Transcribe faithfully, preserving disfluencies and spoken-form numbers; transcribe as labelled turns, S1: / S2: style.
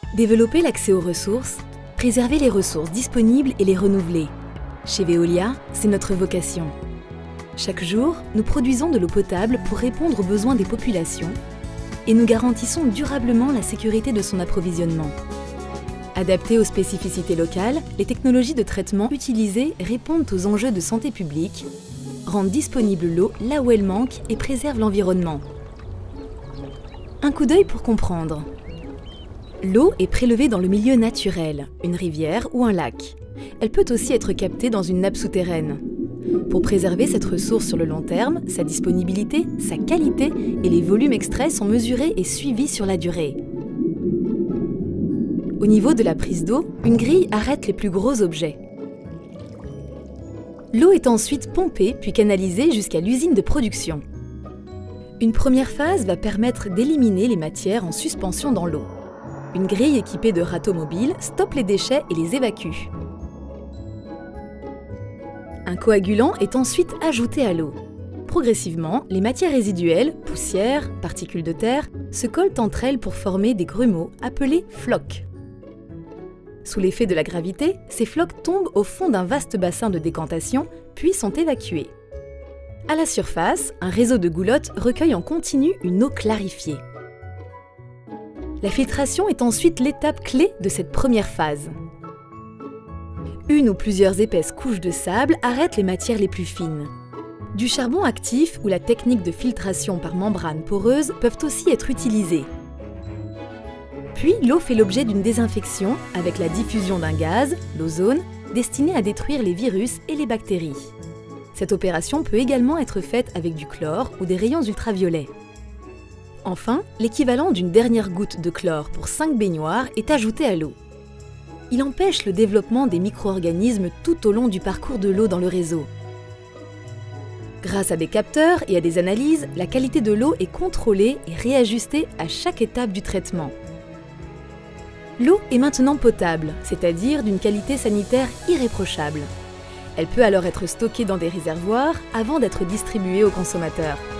S1: Développer l'accès aux ressources, préserver les ressources disponibles et les renouveler. Chez Veolia, c'est notre vocation. Chaque jour, nous produisons de l'eau potable pour répondre aux besoins des populations et nous garantissons durablement la sécurité de son approvisionnement. Adaptées aux spécificités locales, les technologies de traitement utilisées répondent aux enjeux de santé publique, rendent disponible l'eau là où elle manque et préservent l'environnement. Un coup d'œil pour comprendre. L'eau est prélevée dans le milieu naturel, une rivière ou un lac. Elle peut aussi être captée dans une nappe souterraine. Pour préserver cette ressource sur le long terme, sa disponibilité, sa qualité et les volumes extraits sont mesurés et suivis sur la durée. Au niveau de la prise d'eau, une grille arrête les plus gros objets. L'eau est ensuite pompée puis canalisée jusqu'à l'usine de production. Une première phase va permettre d'éliminer les matières en suspension dans l'eau. Une grille équipée de râteaux mobiles stoppe les déchets et les évacue. Un coagulant est ensuite ajouté à l'eau. Progressivement, les matières résiduelles, poussières, particules de terre, se collent entre elles pour former des grumeaux appelés flocs. Sous l'effet de la gravité, ces flocs tombent au fond d'un vaste bassin de décantation, puis sont évacués. À la surface, un réseau de goulottes recueille en continu une eau clarifiée. La filtration est ensuite l'étape clé de cette première phase. Une ou plusieurs épaisses couches de sable arrêtent les matières les plus fines. Du charbon actif ou la technique de filtration par membrane poreuse peuvent aussi être utilisées. Puis, l'eau fait l'objet d'une désinfection avec la diffusion d'un gaz, l'ozone, destiné à détruire les virus et les bactéries. Cette opération peut également être faite avec du chlore ou des rayons ultraviolets. Enfin, l'équivalent d'une dernière goutte de chlore pour cinq baignoires est ajouté à l'eau. Il empêche le développement des micro-organismes tout au long du parcours de l'eau dans le réseau. Grâce à des capteurs et à des analyses, la qualité de l'eau est contrôlée et réajustée à chaque étape du traitement. L'eau est maintenant potable, c'est-à-dire d'une qualité sanitaire irréprochable. Elle peut alors être stockée dans des réservoirs avant d'être distribuée aux consommateurs.